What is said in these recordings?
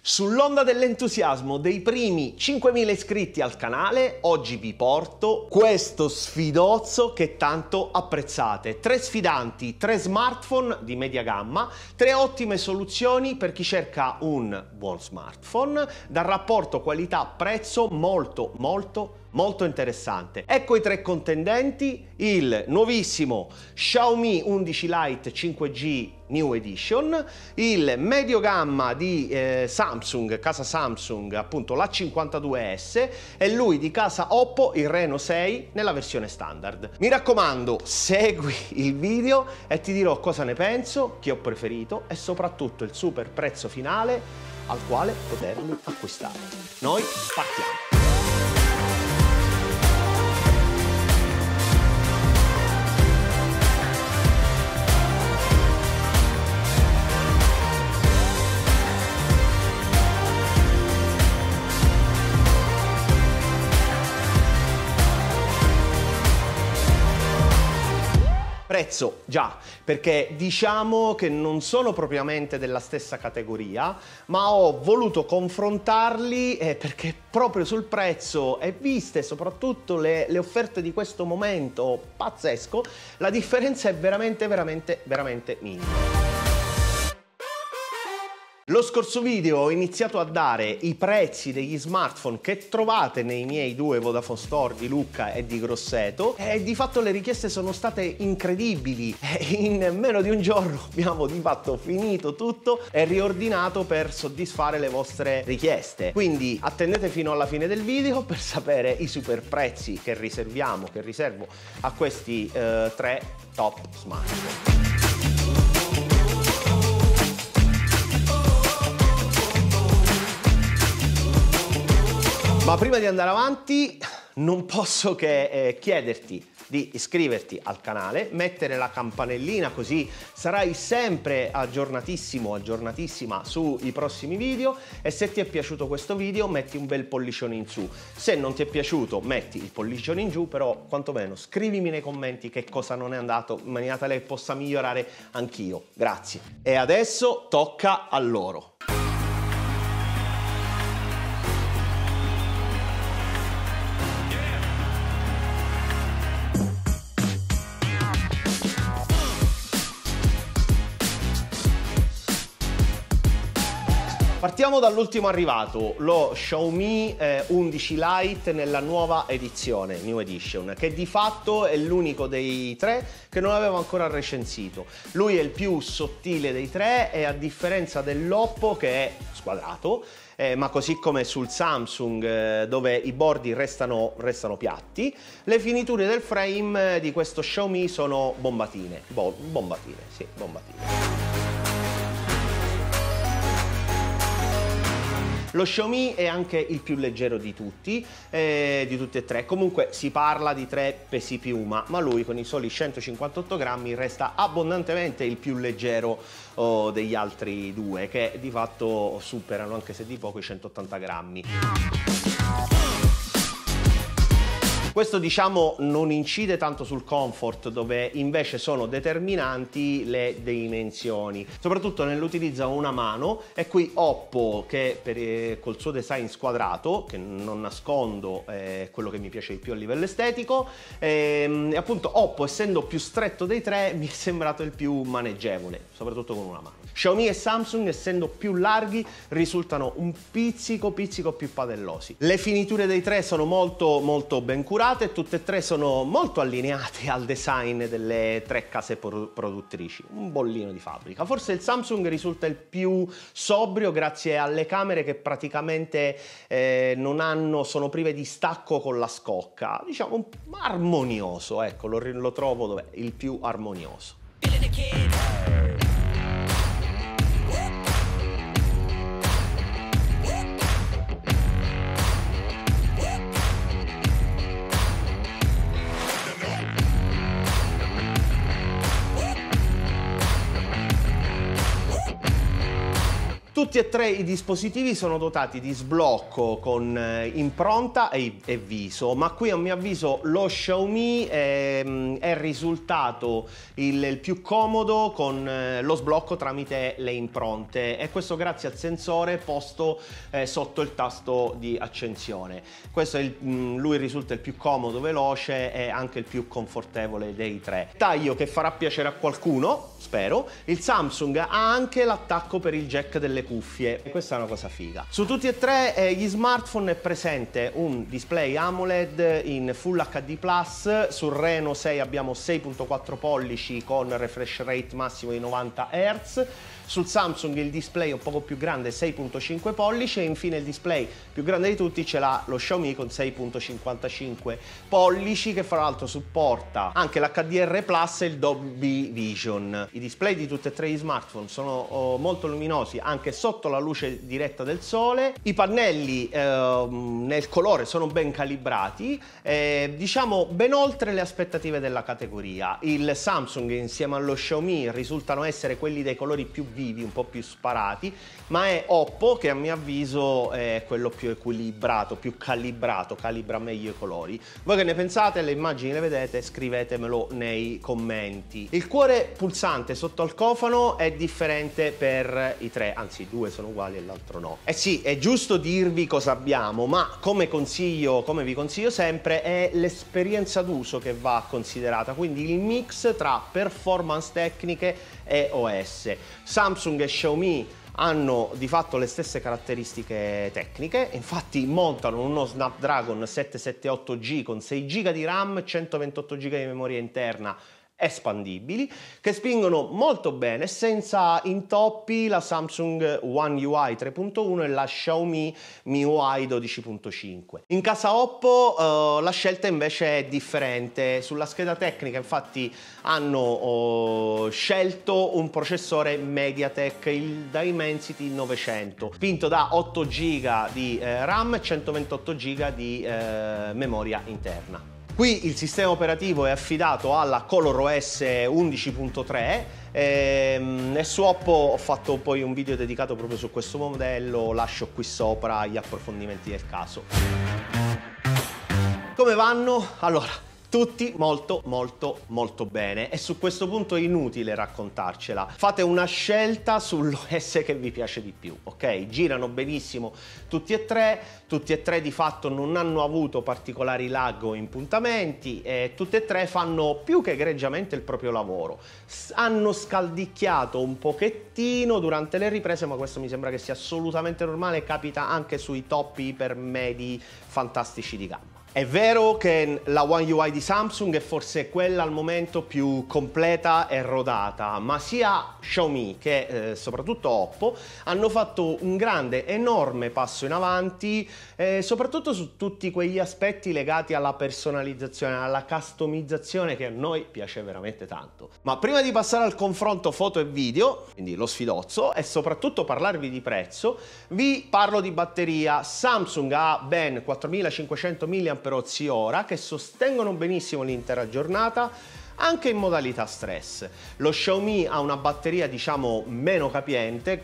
Sull'onda dell'entusiasmo dei primi 5.000 iscritti al canale, oggi vi porto questo sfidozzo che tanto apprezzate. 3 sfidanti, 3 smartphone di media gamma, 3 ottime soluzioni per chi cerca un buon smartphone dal rapporto qualità-prezzo molto interessante. Ecco i 3 contendenti: il nuovissimo Xiaomi 11 Lite 5G New Edition, il medio gamma di Samsung, casa Samsung, appunto l'A52s, e lui di casa Oppo, il Reno 6 nella versione standard. Mi raccomando, segui il video e ti dirò cosa ne penso, chi ho preferito e soprattutto il super prezzo finale al quale poterli acquistare. Noi partiamo! Prezzo, già, perché diciamo che non sono propriamente della stessa categoria, ma ho voluto confrontarli perché proprio sul prezzo e viste soprattutto le offerte di questo momento pazzesco, la differenza è veramente minima. Lo scorso video ho iniziato a dare i prezzi degli smartphone che trovate nei miei 2 Vodafone Store di Lucca e di Grosseto e di fatto le richieste sono state incredibili. In meno di un giorno abbiamo di fatto finito tutto e riordinato per soddisfare le vostre richieste. Quindi attendete fino alla fine del video per sapere i super prezzi che riservo a questi 3 top smartphone. Ma prima di andare avanti non posso che chiederti di iscriverti al canale, mettere la campanellina così sarai sempre aggiornatissima sui prossimi video, e se ti è piaciuto questo video metti un bel pollicione in su. Se non ti è piaciuto metti il pollicione in giù, però quantomeno scrivimi nei commenti che cosa non è andato in maniera tale che possa migliorare anch'io. Grazie. E adesso tocca a loro. Partiamo dall'ultimo arrivato, lo Xiaomi 11 Lite nella nuova edizione, New Edition, che di fatto è l'unico dei 3 che non avevo ancora recensito. Lui è il più sottile dei 3 e a differenza dell'Oppo, che è squadrato, ma così come sul Samsung dove i bordi restano piatti, le finiture del frame di questo Xiaomi sono bombatine. Bombatine. Lo Xiaomi è anche il più leggero di tutti e 3. Comunque si parla di 3 pesi piuma, ma lui con i soli 158 grammi resta abbondantemente il più leggero degli altri 2, che di fatto superano, anche se di poco, i 180 grammi. Questo diciamo non incide tanto sul comfort, dove invece sono determinanti le dimensioni, soprattutto nell'utilizzo a una mano. E qui Oppo, che col suo design squadrato, che non nascondo è quello che mi piace di più a livello estetico, e appunto Oppo, essendo più stretto dei 3, mi è sembrato il più maneggevole, soprattutto con una mano. Xiaomi e Samsung, essendo più larghi, risultano un pizzico più padellosi. Le finiture dei 3 sono molto ben curate, tutte e 3 sono molto allineate al design delle 3 case produttrici, un bollino di fabbrica. Forse il Samsung risulta il più sobrio grazie alle camere che praticamente sono prive di stacco con la scocca, diciamo armonioso, ecco, lo trovo dov'è il più armonioso. Tutti e tre i dispositivi sono dotati di sblocco con impronta e viso, ma qui a mio avviso lo Xiaomi è risultato il più comodo con lo sblocco tramite le impronte, e questo grazie al sensore posto sotto il tasto di accensione. Questo è lui risulta il più comodo, veloce e anche il più confortevole dei tre. Taglio che farà piacere a qualcuno, spero. Il Samsung ha anche l'attacco per il jack delle cuffie, e questa è una cosa figa. Su tutti e tre gli smartphone è presente un display AMOLED in Full HD+, sul Reno 6 abbiamo 6.4 pollici con refresh rate massimo di 90 Hz, sul Samsung il display è un poco più grande, 6.5 pollici, e infine il display più grande di tutti ce l'ha lo Xiaomi con 6.55 pollici, che fra l'altro supporta anche l'HDR Plus e il Dolby Vision. I display di tutti e tre gli smartphone sono molto luminosi anche sotto la luce diretta del sole, i pannelli nel colore sono ben calibrati, diciamo ben oltre le aspettative della categoria. Il Samsung insieme allo Xiaomi risultano essere quelli dei colori più vivi, un po' più sparati, ma è Oppo che a mio avviso è quello più equilibrato, più calibrato, calibra meglio i colori. Voi che ne pensate? Le immagini le vedete? Scrivetemelo nei commenti. Il cuore pulsante sotto al cofano è differente per i tre, anzi due sono uguali e l'altro no. Eh sì, è giusto dirvi cosa abbiamo, ma come vi consiglio sempre, è l'esperienza d'uso che va considerata, quindi il mix tra performance tecniche e OS. Samsung e Xiaomi hanno di fatto le stesse caratteristiche tecniche, infatti montano uno Snapdragon 778G con 6 GB di RAM, 128 GB di memoria interna espandibili, che spingono molto bene senza intoppi la Samsung One UI 3.1 e la Xiaomi MIUI 12.5. In casa Oppo la scelta invece è differente. Sulla scheda tecnica infatti hanno scelto un processore MediaTek, il Dimensity 900, spinto da 8 GB di RAM e 128 GB di memoria interna. Qui il sistema operativo è affidato alla ColorOS 11.3 e su Oppo ho fatto poi un video dedicato proprio su questo modello, lascio qui sopra gli approfondimenti del caso. Come vanno? Allora, tutti molto bene, e su questo punto è inutile raccontarcela. Fate una scelta sull'OS che vi piace di più, ok? Girano benissimo tutti e tre di fatto non hanno avuto particolari lag o impuntamenti, e tutti e tre fanno più che egregiamente il proprio lavoro. Hanno scaldicchiato un pochettino durante le riprese, ma questo mi sembra che sia assolutamente normale, capita anche sui top ipermedi fantastici di gamma. È vero che la One UI di Samsung è forse quella al momento più completa e rodata, ma sia Xiaomi che soprattutto Oppo hanno fatto un grande, enorme passo in avanti, soprattutto su tutti quegli aspetti legati alla personalizzazione, alla customizzazione che a noi piace veramente tanto. Ma prima di passare al confronto foto e video, quindi lo sfidozzo, e soprattutto parlarvi di prezzo, vi parlo di batteria. Samsung ha ben 4500 mAh che sostengono benissimo l'intera giornata, anche in modalità stress. Lo Xiaomi ha una batteria diciamo meno capiente,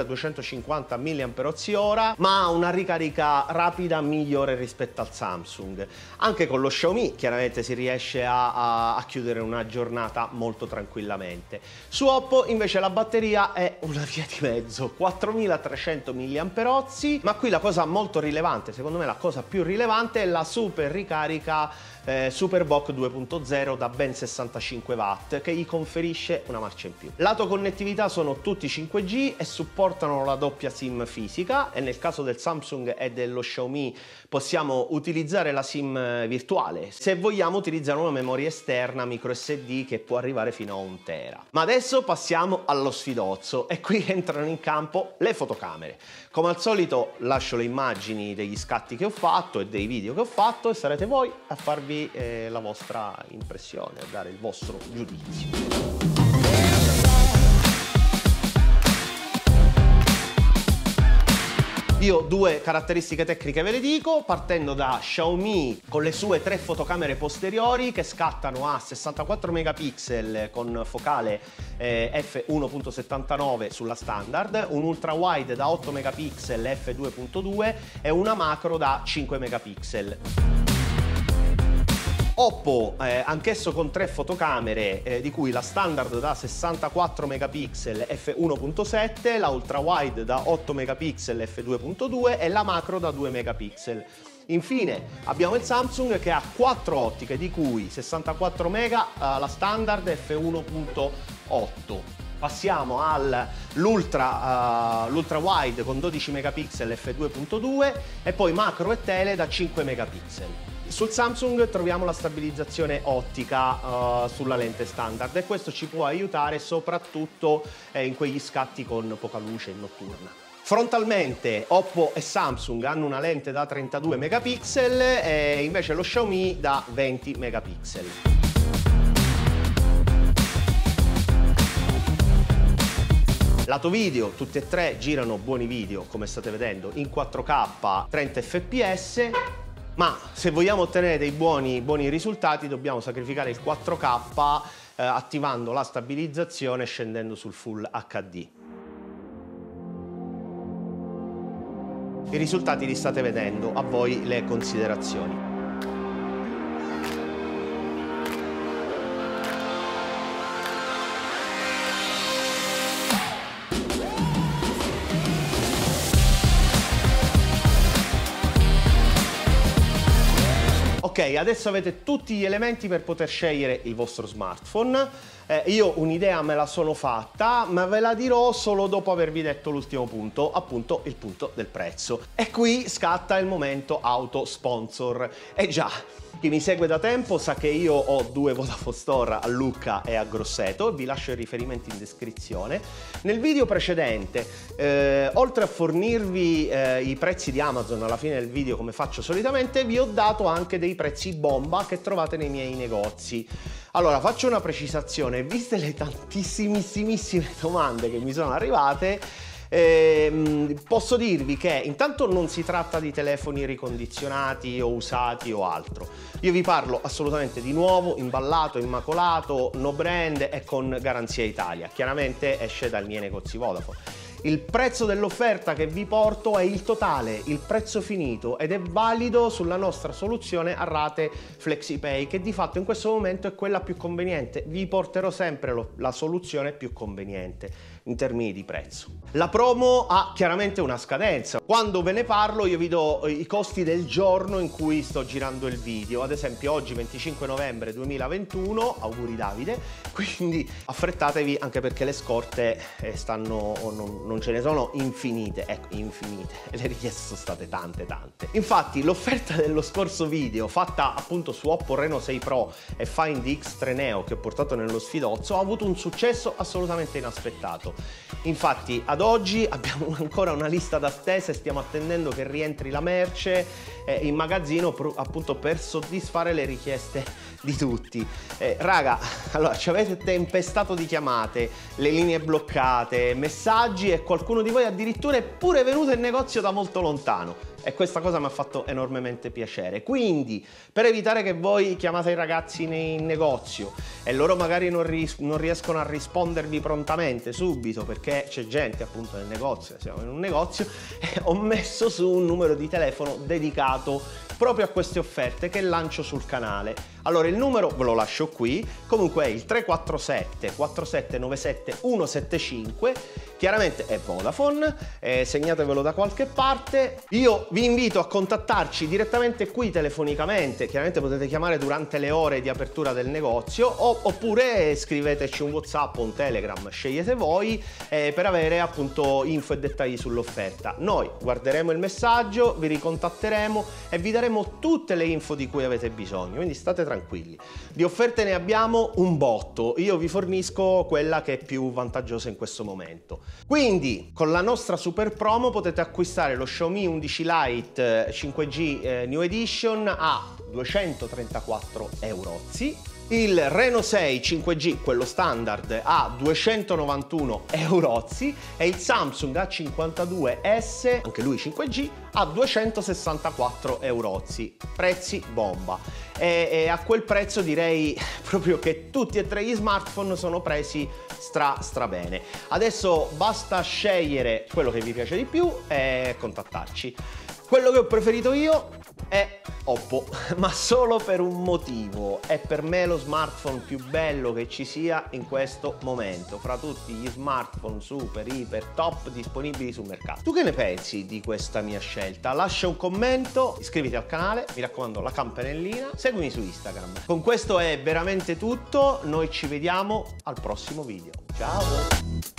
4250 mAh, ma ha una ricarica rapida migliore rispetto al Samsung. Anche con lo Xiaomi chiaramente si riesce a chiudere una giornata molto tranquillamente. Su Oppo invece la batteria è una via di mezzo, 4300 mAh, ma qui la cosa molto rilevante, secondo me la cosa più rilevante, è la super ricarica SuperVOOC 2.0 da ben 65 watt, che gli conferisce una marcia in più. Lato connettività sono tutti 5G e supportano la doppia SIM fisica, e nel caso del Samsung e dello Xiaomi possiamo utilizzare la SIM virtuale se vogliamo utilizzare una memoria esterna micro SD che può arrivare fino a 1 tera. Ma adesso passiamo allo sfidozzo, e qui entrano in campo le fotocamere. Come al solito lascio le immagini degli scatti che ho fatto e dei video che ho fatto, e sarete voi a farvi la vostra impressione, a dare il vostro giudizio. Io due caratteristiche tecniche ve le dico, partendo da Xiaomi con le sue 3 fotocamere posteriori che scattano a 64 megapixel con focale f1.79 sulla standard, un ultra wide da 8 megapixel f2.2 e una macro da 5 megapixel. Oppo, anch'esso con 3 fotocamere, di cui la standard da 64 megapixel f1.7, la ultra wide da 8 megapixel f2.2 e la macro da 2 megapixel. Infine abbiamo il Samsung che ha 4 ottiche, di cui 64 mega la standard f1.8. Passiamo all'ultra wide con 12 megapixel f2.2 e poi macro e tele da 5 megapixel. Sul Samsung troviamo la stabilizzazione ottica sulla lente standard e questo ci può aiutare soprattutto in quegli scatti con poca luce in notturna. Frontalmente Oppo e Samsung hanno una lente da 32 megapixel e invece lo Xiaomi da 20 megapixel. Lato video, tutti e tre girano buoni video, come state vedendo, in 4K 30 fps, ma se vogliamo ottenere dei buoni risultati dobbiamo sacrificare il 4K attivando la stabilizzazione e scendendo sul Full HD. I risultati li state vedendo, a voi le considerazioni. Ok, adesso avete tutti gli elementi per poter scegliere il vostro smartphone. Io un'idea me la sono fatta, ma ve la dirò solo dopo avervi detto l'ultimo punto, appunto il punto del prezzo. E qui scatta il momento auto sponsor. Già, chi mi segue da tempo sa che io ho 2 Vodafone Store a Lucca e a Grosseto, vi lascio i riferimenti in descrizione. Nel video precedente, oltre a fornirvi i prezzi di Amazon alla fine del video come faccio solitamente, vi ho dato anche dei prezzi bomba che trovate nei miei negozi. Allora, faccio una precisazione, viste le tantissimissime domande che mi sono arrivate, posso dirvi che intanto non si tratta di telefoni ricondizionati o usati o altro. Io vi parlo assolutamente di nuovo, imballato, immacolato, no brand e con garanzia Italia. Chiaramente esce dai miei negozi Vodafone. Il prezzo dell'offerta che vi porto è il totale, il prezzo finito, ed è valido sulla nostra soluzione a rate FlexiPay, che di fatto in questo momento è quella più conveniente. Vi porterò sempre la soluzione più conveniente in termini di prezzo. La promo ha chiaramente una scadenza. Quando ve ne parlo io vi do i costi del giorno in cui sto girando il video. Ad esempio oggi 25 novembre 2021, auguri Davide, quindi affrettatevi anche perché le scorte non ce ne sono infinite, ecco, infinite, le richieste sono state tante. Infatti l'offerta dello scorso video fatta appunto su Oppo Reno 6 Pro e Find X3 Neo che ho portato nello sfidozzo ha avuto un successo assolutamente inaspettato. Infatti ad oggi abbiamo ancora una lista d'attesa e stiamo attendendo che rientri la merce in magazzino appunto per soddisfare le richieste di tutti. Raga, allora ci avete tempestato di chiamate, le linee bloccate, messaggi e qualcuno di voi addirittura è pure venuto in negozio da molto lontano. E questa cosa mi ha fatto enormemente piacere. Quindi, per evitare che voi chiamate i ragazzi in negozio e loro magari non riescono a rispondervi prontamente, subito, perché c'è gente appunto nel negozio, siamo in un negozio, ho messo su un numero di telefono dedicato proprio a queste offerte che lancio sul canale. Allora il numero ve lo lascio qui, comunque è il 347 4797 175, chiaramente è Vodafone, segnatevelo da qualche parte. Io vi invito a contattarci direttamente qui telefonicamente, chiaramente potete chiamare durante le ore di apertura del negozio oppure scriveteci un WhatsApp o un Telegram, scegliete voi, per avere appunto info e dettagli sull'offerta. Noi guarderemo il messaggio, vi ricontatteremo e vi daremo tutte le info di cui avete bisogno, quindi state tranquilli. Di offerte ne abbiamo un botto, io vi fornisco quella che è più vantaggiosa in questo momento. Quindi con la nostra super promo potete acquistare lo Xiaomi 11 Lite 5G New Edition a 234 €, Il Reno 6 5G, quello standard, a 291 eurozzi e il Samsung A52s, anche lui 5G, a 264 eurozzi. Prezzi bomba. E a quel prezzo direi proprio che tutti e tre gli smartphone sono presi stra bene. Adesso basta scegliere quello che vi piace di più e contattarci. Quello che ho preferito io è Oppo, ma solo per un motivo: è per me lo smartphone più bello che ci sia in questo momento fra tutti gli smartphone super iper top disponibili sul mercato. Tu che ne pensi di questa mia scelta? Lascia un commento, iscriviti al canale, mi raccomando la campanellina, seguimi su Instagram. Con questo è veramente tutto, noi ci vediamo al prossimo video. Ciao!